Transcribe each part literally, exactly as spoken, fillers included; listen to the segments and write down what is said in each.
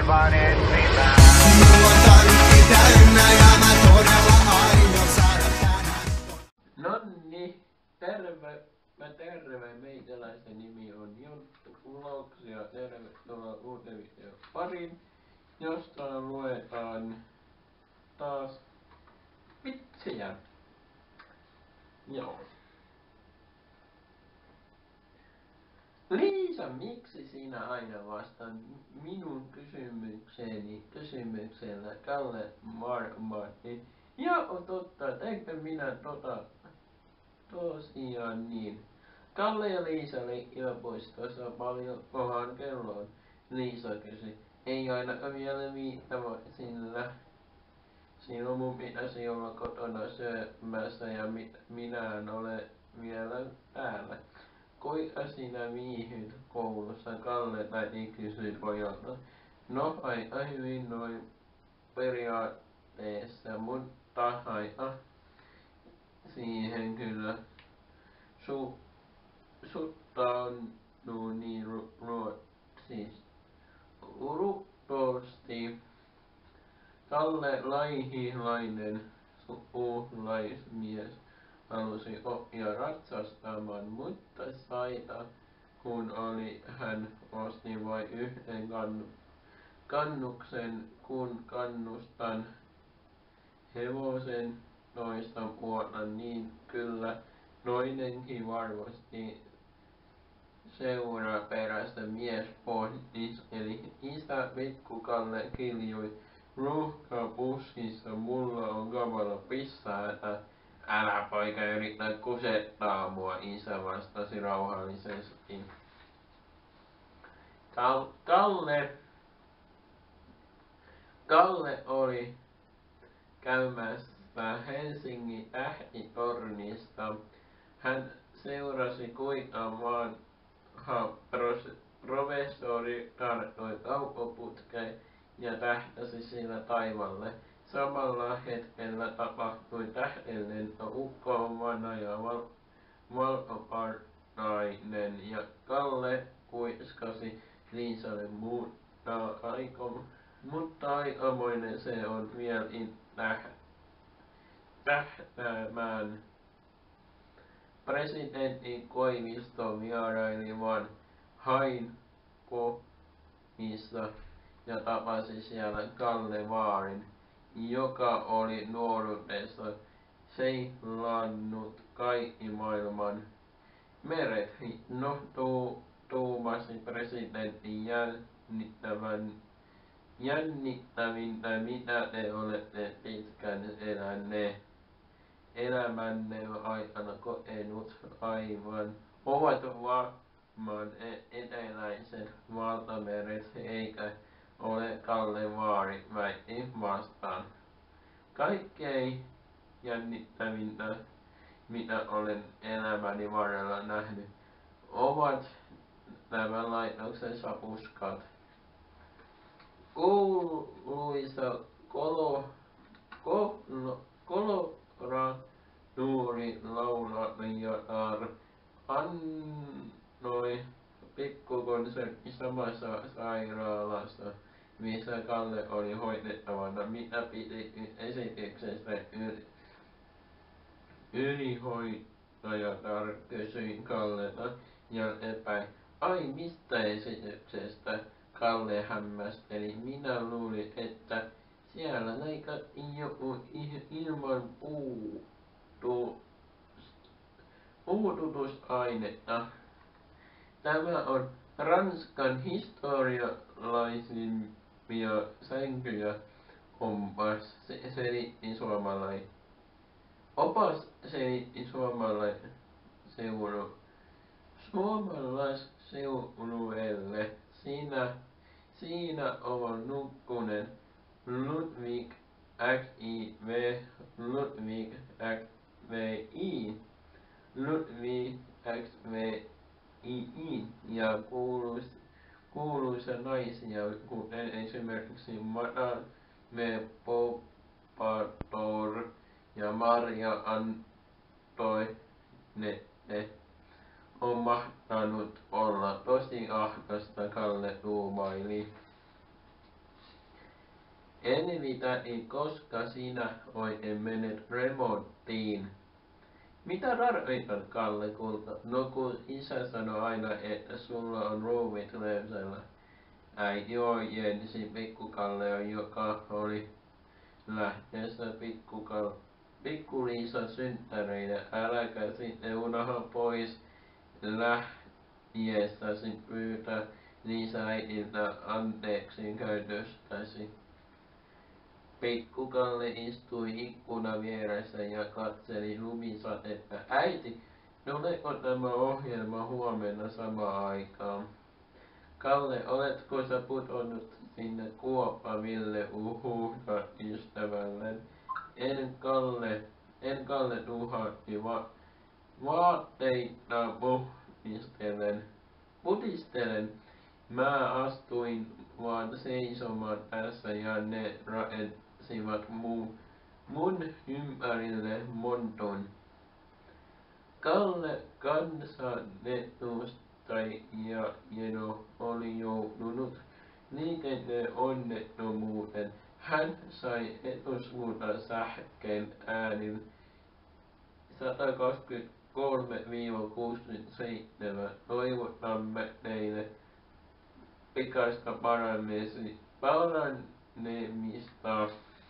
aivan etsitään. Mulla on tankki täynnä ja mä todella aion saada tänään. Nonni, terve, mä terve, meikäläisen nimi on Jonttu Vlogs ja tervetuloa uuden videon pariin, josta luetaan taas vitsejä. Joo. Liisa, miksi sinä aina vastaan minun kysymykseeni kysymyksellä Kalle Marmatti? Joo, totta, teinkö minä tota tosiaan niin. Kalle ja Liisa leikkivät puistossa paljon kohan kelloon. Liisa kysyi, ei ainakaan vielä viittävä, sillä sinun mun pitäisi olla kotona syömässä ja mit, minä en ole vielä täällä. Kuinka sinä viihdyt koulussa? Kalle täti kysyi pojalta. No aika hyvin noin periaatteessa, mutta aika siihen kyllä su, suhtaudun niin ruotsista. Rutosti. Kalle laihilainen suulaismies halusi oppia ratsastamaan, mutta saita kun oli, hän osti vain yhden kannu, kannuksen, kun kannustan hevosen toista puolta, niin kyllä noinenkin varmasti seuraperäistä mies pohdiskeli. Isä Mikku Kalle kiljui ruuhkapussissa, mulla on kamala pissahätä. Älä poika yritä kusettaa mua, isä vastasi rauhallisesti. Kal- Kalle, Kalle oli käymässä Helsingin tähtitornista. Hän seurasi kuinka vanha professori tarttui kaukoputkeen ja tähtäsi sillä taivaalle. Samalla hetkellä tapahtui tähdellinen ukkoomana ja val- valkopartainen ja Kalle kuiskasi Liisalle, mutta aiko, mutta aikamoinen se on vielä täh, tähtämään. Presidentin Koivisto vieraili vaan Hainkoissa ja tapasi siellä Kalle Vaarin, joka oli nuoruudessa seilannut kaikki maailman meret. No, tu, tuumasi presidentti jännittävän, jännittävintä, mitä te olette pitkän eläneet elämänne aikana kokenut aivan. Ovat varmaan eteläiset valtameret, eikä ole Kalle Vaari, väitti vastaan. Kaikkein jännittävintä, mitä olen elämäni varrella nähnyt, ovat tämän laitoksen sapuskat. Kuuluisa kolo, kolo, koloraduuri laulajatar annoi pikkukonsertti samassa sairaalassa, missä Kalle oli hoidettavana. Mitä piti esityksestä yli, ylihoitajatar kysyi Kallelta jälkeenpäin. Ai, mistä esityksestä? Kalle hämmästeli. Minä luulin, että siellä leikattiin joku ilman puudutusainetta. Tämä on Ranskan historiallisimpia sänkyjä, opas selitti suomalainen. Opas selitti suomalainen seuru. Suomalaisseurueelle siinä, siinä on nukkunen Ludwig X I V, Ludwig X V I, Ludwig X V I ja kuuluisa, kuuluisa naisia, kuten esimerkiksi Madame Pompadour ja Maria Antoinette. On mahtanut olla tosi ahdasta, Kalle tuumaili. Elvi täti, koska sinä oikein menet remonttiin? Mitä tarkoitat, Kalle, kulta? No kun isä sanoi aina, että sulla on ruuvit löysällä. Äiti ojensi Pikku-Kallea, joka oli lähteessä Pikku-Kalle Pikku-Liisan synttäreille. Äläkä sitten unohda pois lähtiessäsi pyytää Liisa-äitiltä anteeksi käytöstäsi. Pikku-Kalle istui ikkunan vieressä ja katseli lumisadetta. Äiti, tuleeko tämä ohjelma huomenna samaan aikaan? Kalle, oletko sä pudonnut sinne kuoppaan, Ville uhuta ystävälleen? En Kalle, en Kalle tuhatti va vaatteita puhdistelen. Pudistelen. Mä astuin vaan seisomaan tässä ja ne rakensivat mun, mun ympärille montun. Kalle kansanedustaja Jeno oli joutunut liikenneonnettomuuteen. Hän sai etusluuta sähkeen äänin sata kaksikymmentäkolme kuusikymmentäseitsemän. Toivotamme teille pikaista paranemista.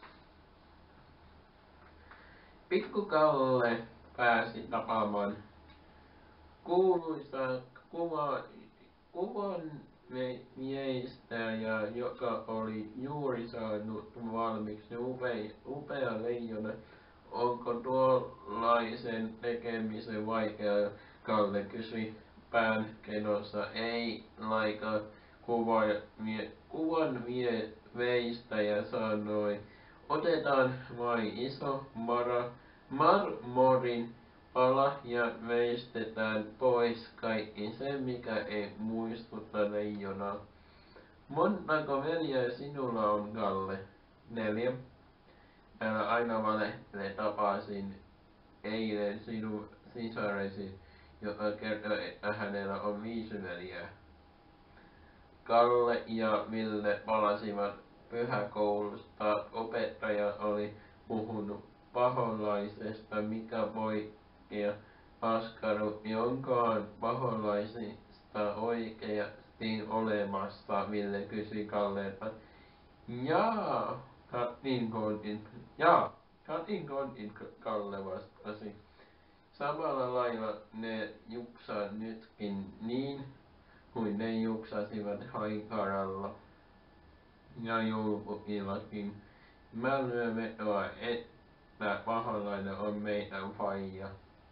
Pikku-Kalle pääsi tapaamaan kuuluisaa kuva, kuvan miestä, joka oli juuri saanut valmiiksi upea, upea leijona. Onko tuollaisen tekemisen vaikea? Kalle kysyi pään kenossa. Ei laika kuva, mie, kuvan mie veistäjä sanoi. Otetaan vain iso mara, marmorin pala ja veistetään pois kaikki se, mikä ei muistuta leijonaa. Montako veljeä sinulla on, Kalle? Neljä. Älä aina valehtele, tapasin eilen sinun sisaresi, joka kertoi, että hänellä on viisi veljeä. Kalle ja Ville palasivat pyhäkoulusta. Opettaja oli puhunut paholaisesta, mikä poikia askarrutti. Onkohan paholaisista oikeasti olemassa? Ville kysyi Kallelta. Jaa, Katin kontin. Jaa, Katin kontin, Kalle vastasi. Samalla lailla ne juksaa nytkin niin, kuin ne juksasivat Haikaralla ja joulupukillakin. Mä lyön vetoa, että paholainen on meidän faija.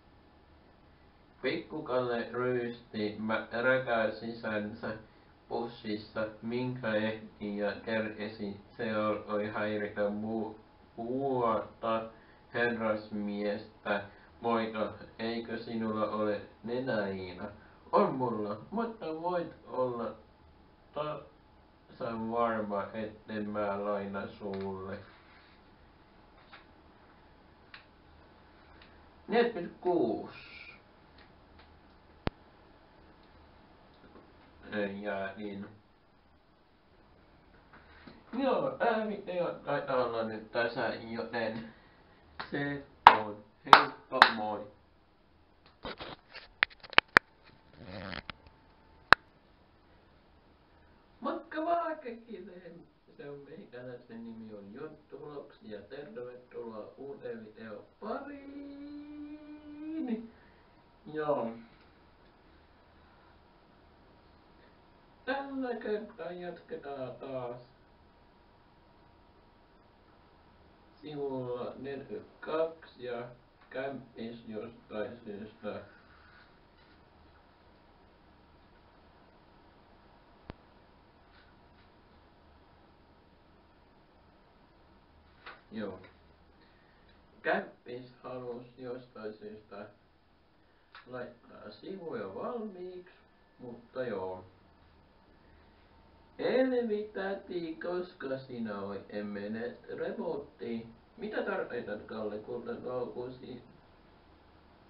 Pikku-Kalle ryysti räkäsisänsä pussissa, minkä ehti ja kerkesi. Se alkoi häiritä muuta herrasmiestä. Moika, eikö sinulla ole nenäliina? On mulla, mutta voit olla tasan varma, etten mä laina sulle. neljäkymmentäkuusi. Ja niin. Joo, tää video taitaa olla nyt tässä, joten se on heippa moi. Moikka vaan kaikille! Se on meikäläisen nimi on Jonttu Vlogs ja tervetuloa uuteen videon pariin! Joo. Tällä kertaa jatketaan taas sivulla neljäkymmentäkaksi ja kämpis jostain syystä. Joo. Käppis halus jostain syystä laittaa sivuja valmiiksi, mutta joo. Elvi täti, koska sinä oikein menet remonttiin? Mitä tarkoitat, Kalle, kun laukusi?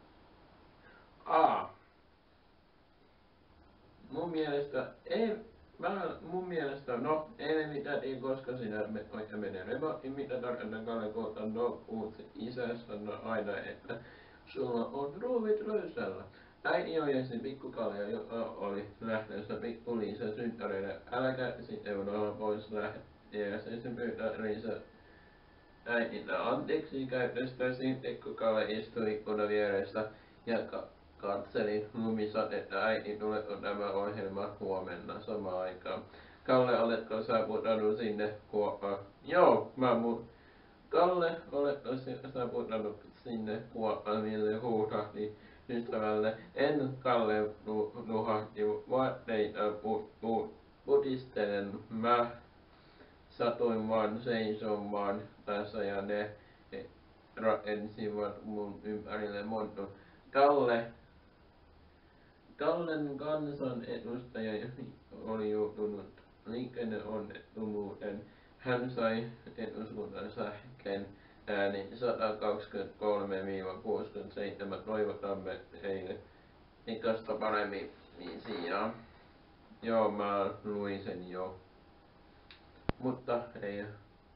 Aa. Mun mielestä Mä, mun mielestä, no ei mitään ei koska sinä me, oikein menee remotti, mitä tarkoittaa Kalle kohta no puhut isä sanoo aina, että sulla on ruuvit löysällä. Äiti ohjasi pikku Kalle, joka oli lähdössä pikku Liisa synttäreille. Älä sitten unohda pois lähteä. Ja se sen pyytää Liisa äitiltä anteeksi käytöstä. Sitten kun Kalle istui ikkunan vieressä ja ka- katseli lumisadetta. Äiti, tuleeko tämä ohjelma huomenna samaan aikaan? Kalle, oletko saavuttanut sinne kuoppaan? Joo, mä mu... Kalle, oletko saavuttanut sinne kuoppaan, mille huudahti ystävälle? En, Kalle nuhahti vaatteita putistellen. Mä satuin vaan seisomaan tässä ja ne rakensivat mun ympärille monta. Kalle, Kallen kansanedustaja oli joutunut liikenneonnettomuuteen. Hän sai eduskunnan sähkeen ääni sata kaksikymmentäkolme kuusikymmentäseitsemän. Toivotamme heille ikasta paremmin sijaa. Joo, mä luin sen jo. Mutta ei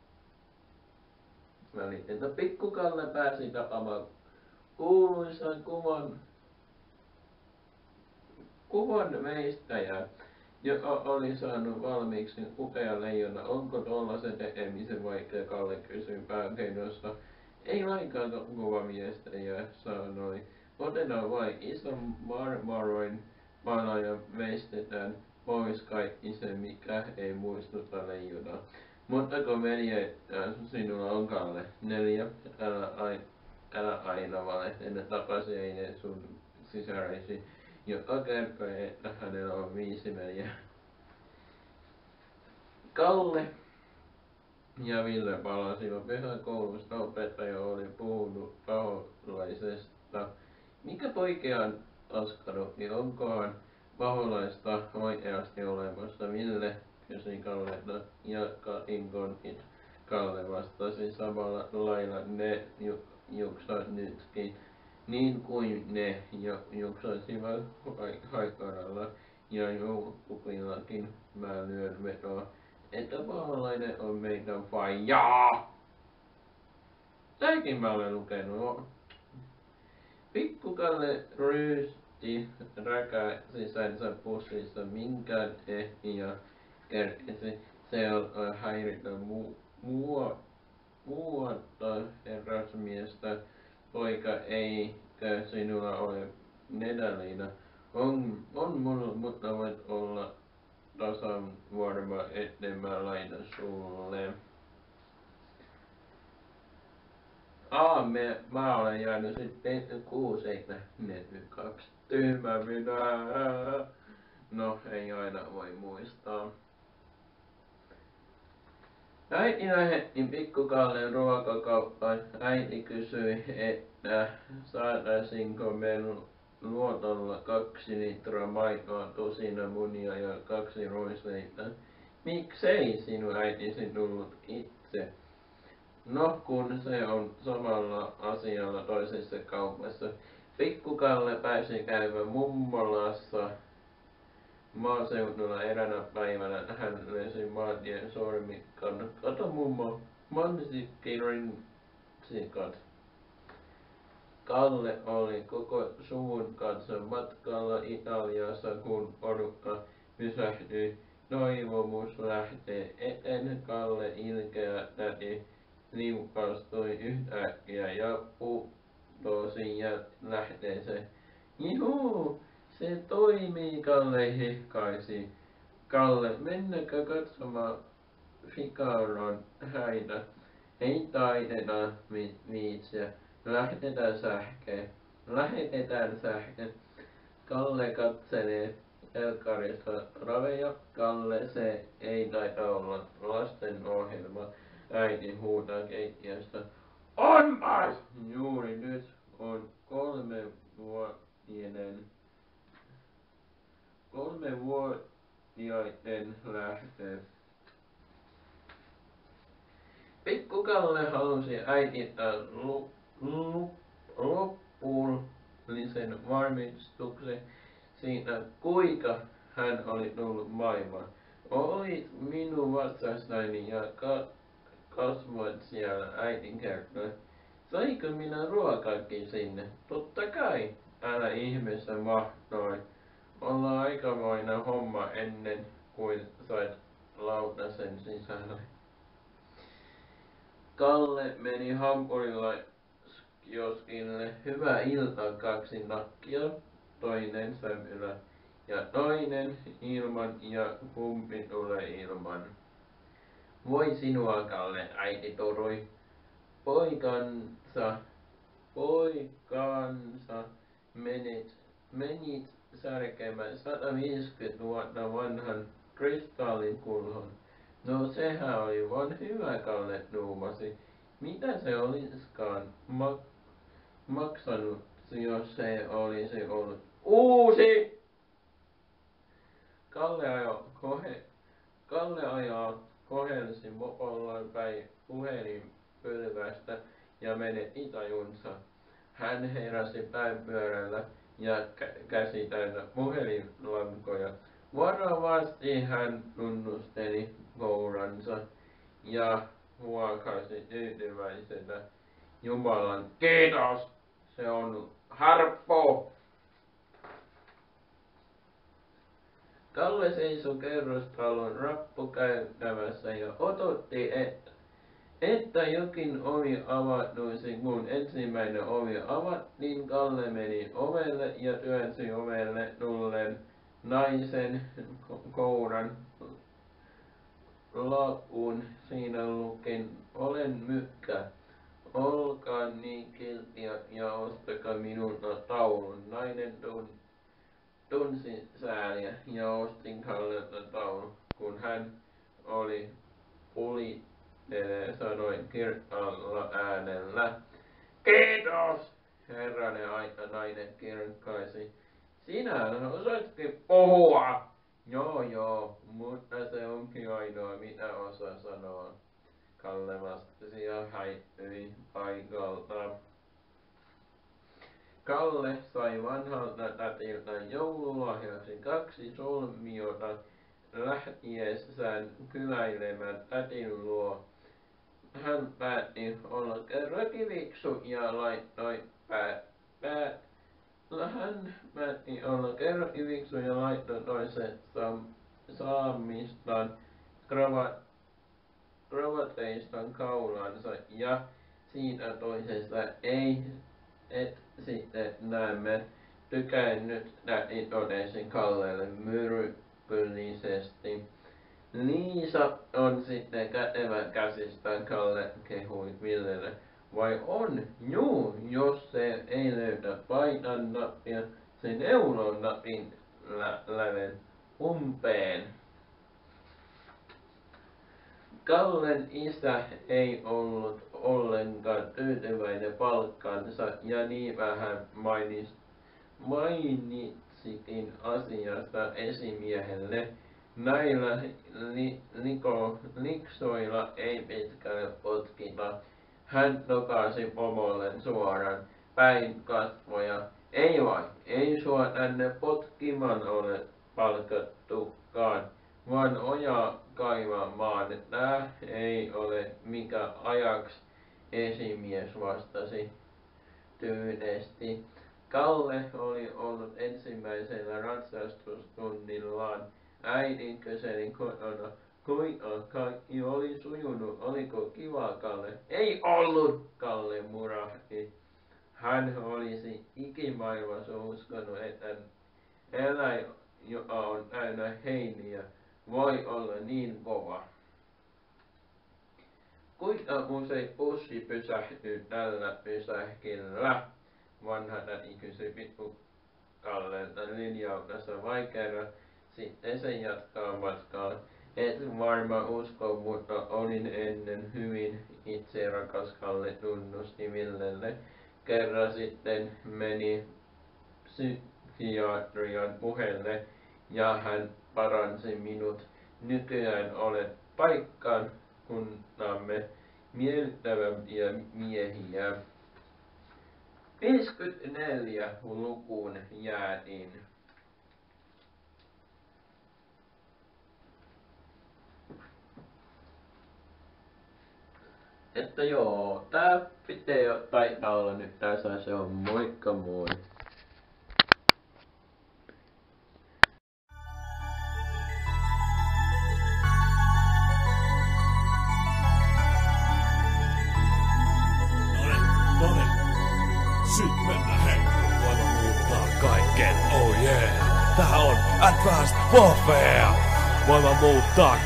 välitetä. Pikku Kalle pääsi tapaamaan kuuluisan kuvan kuvan veistäjä, joka oli saanut valmiiksi upea leijona. Onko tollasen tekemisen vaikea? Kalle kysyi pääkeinosta. Ei lainkaan kuvamiestäjä sanoi. Otetaan vain iso marmaroin pala ja veistetään pois kaikki se, mikä ei muistuta leijonaa. Montako veljeä sinulla on, Kalle? Neljä. Älä, ai, älä aina valehtele. Tapasi eilen sun sisaresi, joka kertoi, että hänellä on viisi veljeä. Kalle ja Ville palasivat pyhäkoulusta. Opettaja oli puhunut paholaisesta. Mikä poikean askarrutti? Onkohan paholaista oikeasti olemassa? Ville kysyi Kallelta ja Katinkonit. Kalle vastasi samalla lailla. Ne ju- juksat nytkin. Niin kuin ne jo juksasivat Haikaralla ja joulukukillakin. Mä lyön vetoa, että paholainen on meidän faijaa. Säkin mä olen lukenut. Pikku Kalle ryysti räkäsisänsä pussissa minkään ehti ja kerkesi. Se on häiritä mu- mua, muuta herrasmiestä. Poika, eikö sinulla ole medaliina? On, on mulla, mutta voit olla tasan varma, etten mä laita sulle. Aa, me, mä olen jäänyt sitten kuusi, eikä neljäkymmentäkaksi. Tyhmä minä. No, ei aina voi muistaa. Äiti lähetti pikku Kallen ruokakauppaan. Äiti kysyi, että saataisinko me luotolla kaksi litraa maitoa, tosina munia ja kaksi ruisleipää. Miksei sinun äitisi tullut itse? No, kun se on samalla asialla toisessa kaupassa. Pikku Kalle pääsi käymään mummolassa maaseudulla eräänä päivänä. Hän löysi maantien sormikkaan. Kato mummo, mansikkirin sikat. Kalle oli koko suvun kanssa matkalla Italiassa, kun porukka pysähtyi. Toivomus lähtee eteen. Kalle ilkeä täti liukastui yhtäkkiä ja putosi ja lähteeseen. Juhuu, se toimii, Kalle hihkaisi. Kalle, mennäkö katsomaan Figaron häitä? Ei taideta viitsiä. Lähetetään sähköön. Lähetetään sähköön. Kalle katselee telkkarista raveja. Kalle, se ei taida olla lastenohjelma. Äiti huutaa keittiöstä. Onpas! Juuri nyt on kolmevuotinen kolmevuotiaiden lähtö. Pikku Kalle halusi äidiltä lu, lu, loppullisen varmistuksen siitä, kuinka hän oli tullut maailmaan. Olit minun vatsastani ja ka- kasvoit siellä äidin kertoi. Sainko minä ruokakin sinne? Totta kai. Älä ihmeessä mahtoi olla aikamoinen homma ennen kuin sait lautasen sisälle. Kalle meni hampurilaiskioskille. Hyvää iltaa, kaksi nakkia. Toinen sämpylä ja toinen ilman ja kumpi tulee ilman. Voi sinua, Kalle, äiti torui. Poikansa, poikansa menit, menit särkemään sataviisikymmentä vuotta vanhan kristallinkulhon. No sehän oli vaan hyvä, Kalle tuumasi. Mitä se olisikaan mak- maksanut, jos se olisi ollut uusi? Kalle ajoi kohe, Kalle ajaa kohelsi mopollaan päin puhelinpylvästä ja menetti tajunsa. Hän heräsi pääpyörällä ja kä- käsi täynnä puhelinlankoja. Varovasti hän tunnusteli kouransa ja huokasi tyytyväisenä. Jumalan kiitos! Se on harppo! Kalle seisoi kerrostalon rappukäytävässä ja odotti, että, että jokin ovi avautuisi. Kun ensimmäinen ovi avattiin, Kalle meni ovelle ja työnsi ovelle tulleen naisen kouran lapun. Siinä luki, olen Mykkä. Olkaa niin kilttiä ja ostakaa minulta taulun. Nainen tun, tunsi sääliä ja ostin Kallelta taulun. Kun hän oli pulittelee, sanoi kirkkaalla äänellä. Kiitos! Herranen aika, nainen kirkkaisi. Sinä osaatkin puhua. Joo joo, mutta se onkin ainoa mitä osaa sanoa. Kalle vastasi ja häipyi paikalta. Kalle sai vanhalta tätiltä joululahjaksi kaksi solmiota lähtiessään kyläilemään tätin luo. Hän päätti olla kerrankin fiksu ja laittoi pää, pää, hän päätti olla kerrankin fiksu ja laittoi toisen sam, saamistaan kravat, kravateistaan kaulansa ja siitä toisesta ei et sitten näemme tykännyt, täti totesi Kallelle myrkyllisesti. Liisa on sitten kätevä käsistään, Kalle kehui Villelle. Vai on? Juu, jos se ei löydä paitan nappia, se neulon napin lä- läven umpeen. Kallen isä ei ollut ollenkaan tyytyväinen palkkaansa ja niin vähän mainis, mainitsikin asiasta esimiehelle. Näillä li, liko, liksoilla ei pitkälle potkita. Hän tokasi pomolle suoraan päin kasvoja. Ei vai, ei sua tänne potkimaan ole palkattukaan, vaan ojaa kaivamaan. Tää ei ole mikä ajaks, esimies vastasi tyynesti. Kalle oli ollut ensimmäisellä ratsastustunnillaan. Äidin kyseli kotona, kuinka kaikki oli sujunut, oliko kiva, Kalle? Ei ollut, Kalle murahti. Hän olisi ikimaailmassa uskonut, että eläin, joka on täynnä heiniä, voi olla niin kova. Kuinka usein bussi pysähtyy tällä pysäkillä? Vanha täti kysyi pikku Kallelta linjaukassa vai kerran. Sitten se jatkaa matkaa. Et varma usko, mutta olin ennen hyvin itserakas, Kalle tunnusti Villelle. Kerran sitten meni psykiatrian puheelle ja hän paransi minut. Nykyään olet paikkaan kuntamme miellyttävämpiä miehiä. viisikymmentäneljä lukuun jäätiin. että joo, tää video taitaa olla nyt tässä, se on moikka moi. Noniin, sit mennään hei. Voimme muuttaa kaiken, oh yeah. Tää on Advanced Warfare. Voimme muuttaa